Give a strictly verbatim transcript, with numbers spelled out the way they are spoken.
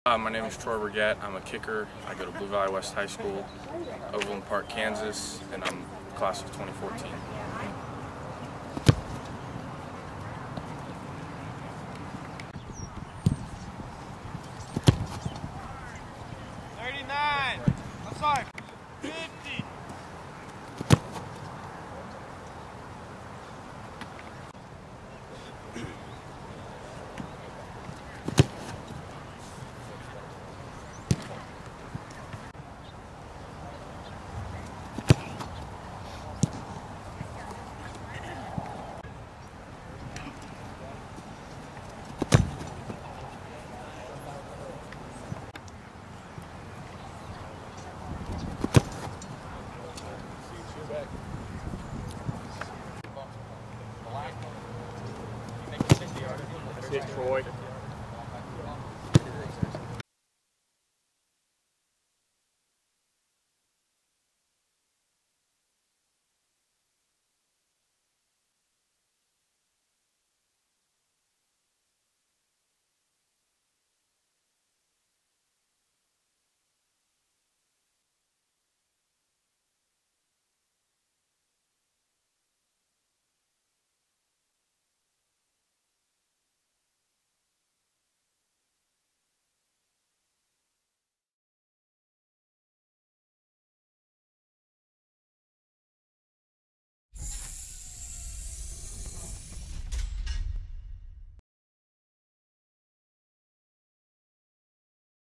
Uh, my name is Troy Burgett. I'm a kicker. I go to Blue Valley West High School, Overland Park, Kansas, and I'm class of twenty fourteen. thirty-nine. I'm sorry. fifty. That's it, Troy.